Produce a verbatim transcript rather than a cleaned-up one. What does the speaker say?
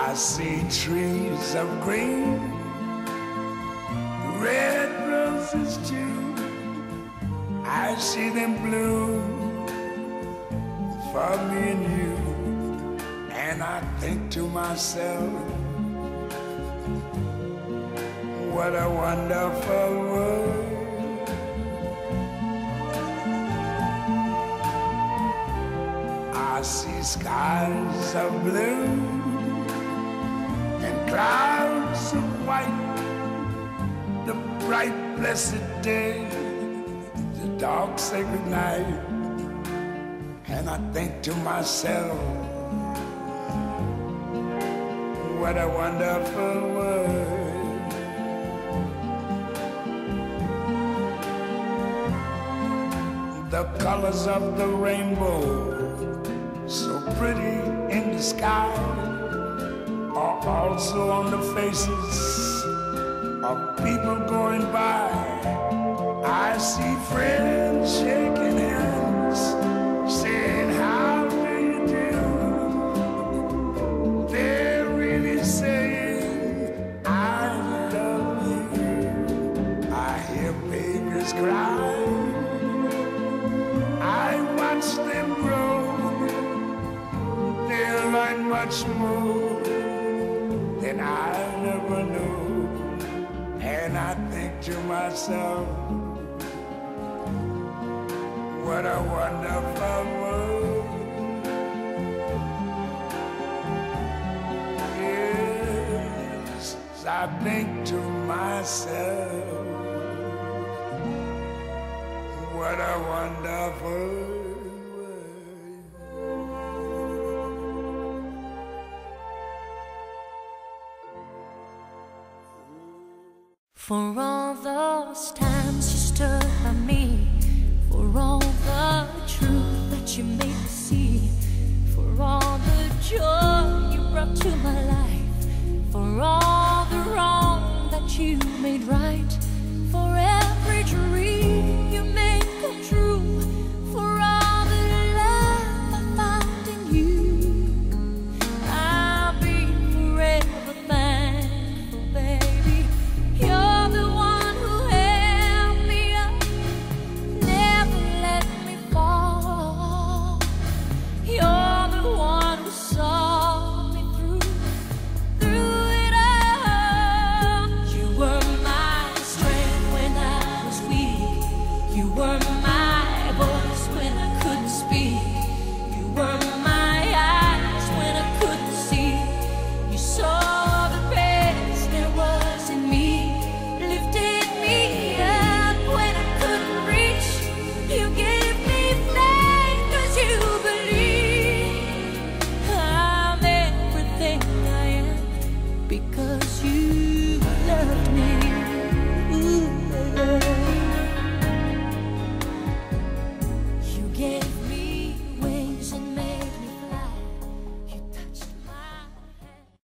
I see trees of green, red roses too. I see them bloom for me and you. And I think to myself, what a wonderful world. I see skies of blue and clouds of white, the bright blessed day, the dark sacred night. And I think to myself, what a wonderful world. The colors of the rainbow, so pretty in the sky, are also on the faces of people going by. I see friends shaking hands, saying, how do you do? They're really saying, I love you. I hear babies cry, I watch them grow. They'll learn much more than I never knew. And I think to myself, what a wonderful world. Yes, I think to myself, what a wonderful world. For all those times you stood by me, for all the truth that you made me see, for all the joy you brought to my life, for all the wrong that you made right.